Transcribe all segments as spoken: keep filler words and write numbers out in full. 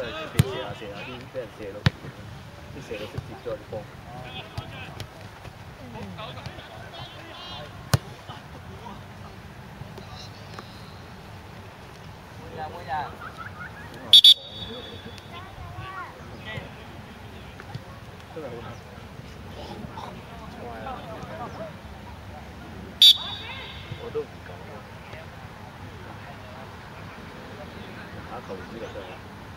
為俾射下射下啲俾人射到，啲射到識接咗啲波。 每日每日。 真係好難。我都唔敢啊！打球主力真係。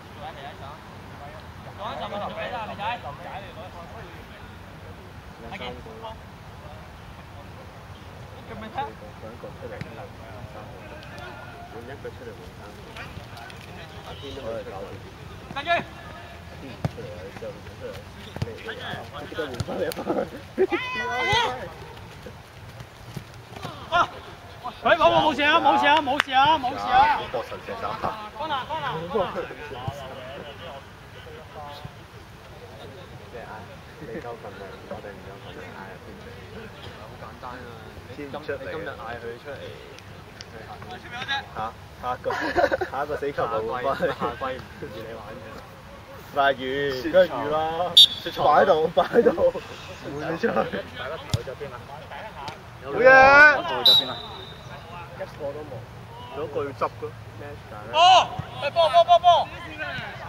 講一陣咪頭俾啦，你仔。 兩三個。 咁咪得？ 揾一個出嚟，三個。揾一個出嚟換三個。阿天都可以搞掂。 跟住。 阿天唔出嚟啊！之後出嚟，你你記得換翻嚟啊！ 啊！喂，冇冇冇事啊！冇事啊！冇事啊！冇事啊！ 搏神射手。 干啦干啦！ 即係嗌你夠份量，我哋唔夠份量嗌阿天出嚟。好簡單啊！天出嚟，你今日嗌佢出嚟，嚇下一個下一個死球就換翻去。下季唔似你玩嘅。賣魚，梗係魚啦，擺喺度，擺喺度，換你出去。大家投咗邊啊？好嘢！投咗邊啊？一個都冇，嗰個要執㗎。波！係波波波波！